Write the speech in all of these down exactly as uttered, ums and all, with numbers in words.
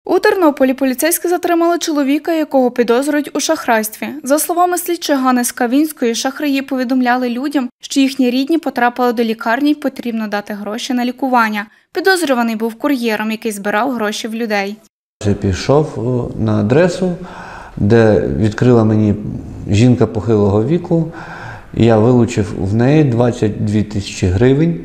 У Тернополі поліцейські затримали чоловіка, якого підозрюють у шахрайстві. За словами слідчої Ганни Скавінської, шахраї повідомляли людям, що їхні рідні потрапили до лікарні й потрібно дати гроші на лікування. Підозрюваний був кур'єром, який збирав гроші в людей. Я пішов на адресу, де відкрила мені жінка похилого віку. Я вилучив в неї двадцять дві тисячі гривень,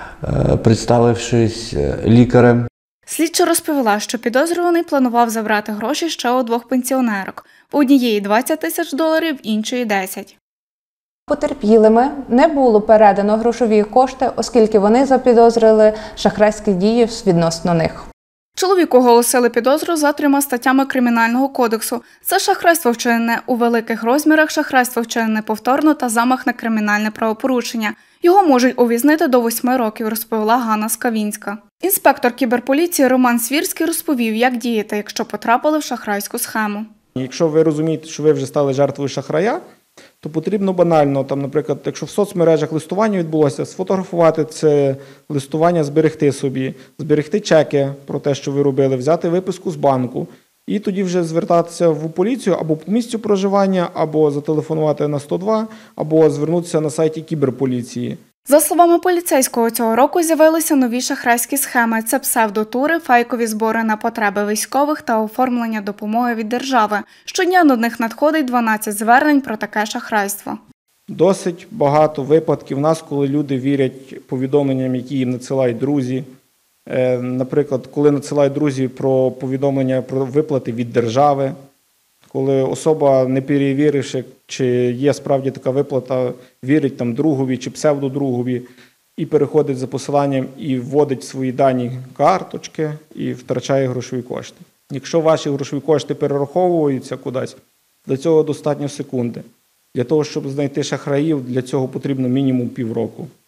представившись лікарем. Слідча розповіла, що підозрюваний планував забрати гроші ще у двох пенсіонерок. У однієї двадцять тисяч доларів, іншої десять. Потерпілими не було передано грошові кошти, оскільки вони запідозрили шахрайські дії відносно них. Чоловіку оголосили підозру за трьома статтями Кримінального кодексу. Це шахрайство, вчинене у великих розмірах, шахрайство, вчинене повторно та замах на кримінальне правопорушення. Його можуть ув'язнити до восьми років, розповіла Ганна Скавінська. Інспектор кіберполіції Роман Свірський розповів, як діяти, якщо потрапили в шахрайську схему. Якщо ви розумієте, що ви вже стали жертвою шахрая, то потрібно банально, там, наприклад, якщо в соцмережах листування відбулося, сфотографувати це листування, зберегти собі, зберегти чеки про те, що ви робили, взяти виписку з банку і тоді вже звертатися в поліцію або по місцю проживання, або зателефонувати на сто два, або звернутися на сайті кіберполіції. За словами поліцейського, цього року з'явилися нові шахрайські схеми. Це псевдотури, фейкові збори на потреби військових та оформлення допомоги від держави. Щодня до них надходить дванадцять звернень про таке шахрайство. Досить багато випадків у нас, коли люди вірять повідомленням, які їм надсилають друзі. Наприклад, коли надсилають друзі про повідомлення про виплати від держави. Коли особа, не перевіривши, чи є справді така виплата, вірить там другові чи псевдодругові і переходить за посиланням і вводить свої дані карточки і втрачає грошові кошти. Якщо ваші грошові кошти перераховуються кудись, для цього достатньо секунди. Для того, щоб знайти шахраїв, для цього потрібно мінімум півроку.